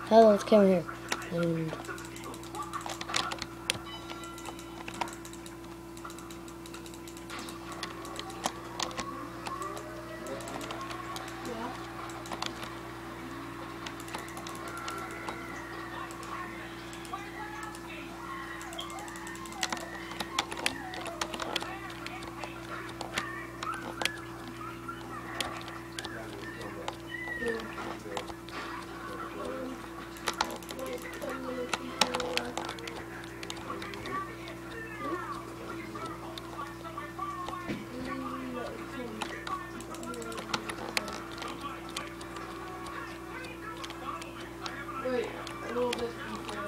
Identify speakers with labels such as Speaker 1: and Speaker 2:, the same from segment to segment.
Speaker 1: Hello, it's Cameron here. And
Speaker 2: wait, a little bit before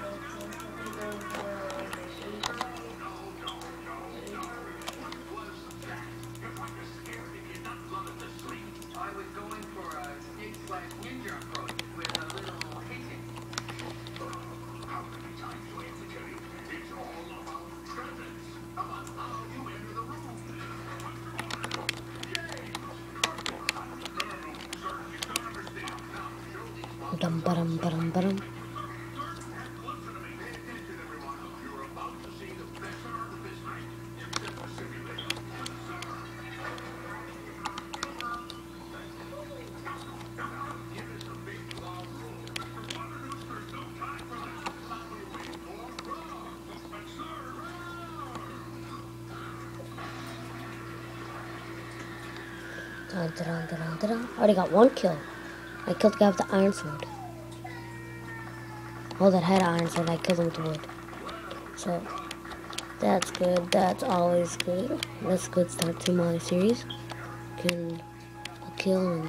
Speaker 3: I was going for a snake/ninja approach with a little hitching. How many times do I have to tell you? It's all about presence, about how you enter the room. James! Sir, you don't understand. Now, show these
Speaker 1: dum ba-dum ba-dum ba-dum.
Speaker 3: Listen to me. Pay attention, everyone. You're about to see the best art of this night. Except the simulator. Give us a big loud roll. Mr. Wondergoose, there's no time for this. What are you waiting for? Run! Sir,
Speaker 1: Dun, dun, dun, dun, dun. I already got one kill. I killed the guy with the iron sword. Oh, that had an iron sword. I killed him with the wood. So that's good. That's always good. That's a good start to my series. Can kill and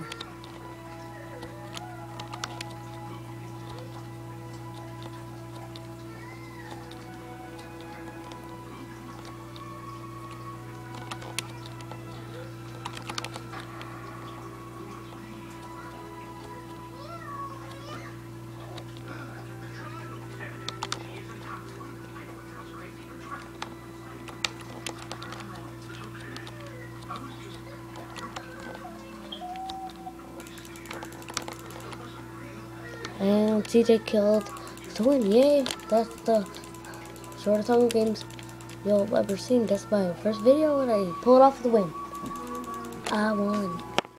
Speaker 1: and TJ killed to win. Yay! That's the shortest Hunger Games you'll ever seen. That's my first video and I pulled off the win. I won.